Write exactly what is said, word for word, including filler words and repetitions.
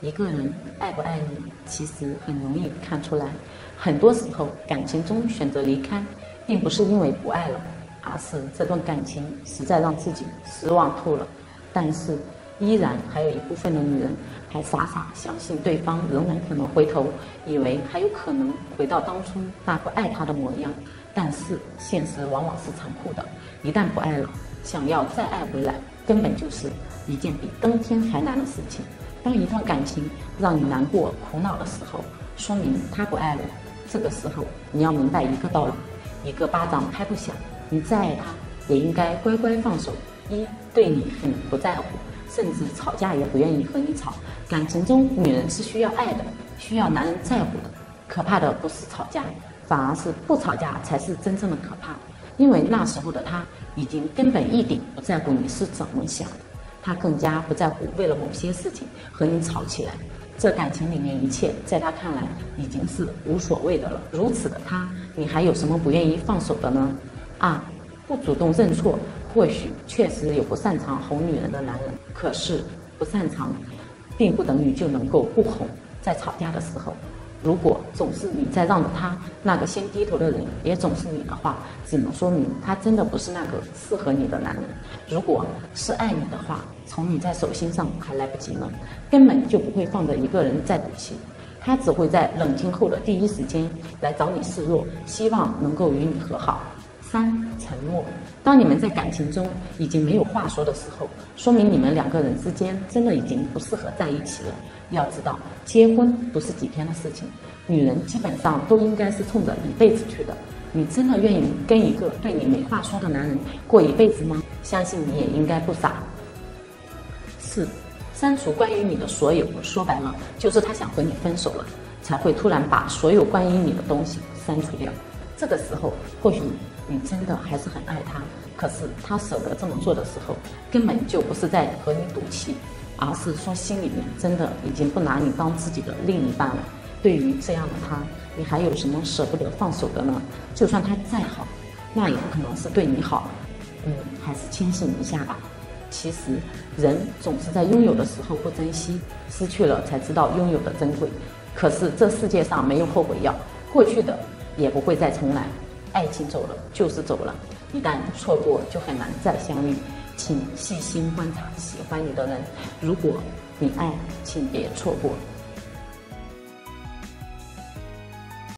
一个人爱不爱你，其实很容易看出来。很多时候，感情中选择离开，并不是因为不爱了，而是这段感情实在让自己失望透了。但是，依然还有一部分的女人还傻傻相信对方仍然可能回头，以为还有可能回到当初那个爱他的模样。但是，现实往往是残酷的，一旦不爱了，想要再爱回来，根本就是一件比登天还难的事情。当一段感情让你难过、苦恼的时候，说明他不爱了。这个时候，你要明白一个道理：一个巴掌拍不响，你再爱他，也应该乖乖放手。一对你很不在乎，甚至吵架也不愿意和你吵。感情中，女人是需要爱的，需要男人在乎的。可怕的不是吵架，反而是不吵架才是真正的可怕。因为那时候的他已经根本一点不在乎你是怎么想的。他更加不在乎为了某些事情和你吵起来，这感情里面一切在他看来已经是无所谓的了。如此的他，你还有什么不愿意放手的呢？二，不主动认错，或许确实有不擅长哄女人的男人，可是不擅长，并不等于就能够不哄。在吵架的时候，如果总是你在让着他，那个先低头的人也总是你的话，只能说明他真的不是那个适合你的男人。如果是爱你的话，从你在手心上还来不及呢，根本就不会放着一个人在赌气，他只会在冷静后的第一时间来找你示弱，希望能够与你和好。三，沉默。当你们在感情中已经没有话说的时候，说明你们两个人之间真的已经不适合在一起了。要知道，结婚不是几天的事情，女人基本上都应该是冲着一辈子去的。你真的愿意跟一个对你没话说的男人过一辈子吗？相信你也应该不傻。四，删除关于你的所有，说白了就是他想和你分手了，才会突然把所有关于你的东西删除掉。这个时候，或许你真的还是很爱他，可是他舍得这么做的时候，根本就不是在和你赌气，而是说心里面真的已经不拿你当自己的另一半了。对于这样的他，你还有什么舍不得放手的呢？就算他再好，那也不可能是对你好。嗯，还是谦逊一下吧。其实人总是在拥有的时候不珍惜，失去了才知道拥有的珍贵。可是这世界上没有后悔药，过去的也不会再重来。爱情走了就是走了，一旦错过就很难再相遇。请细心观察喜欢你的人，如果你爱，请别错过。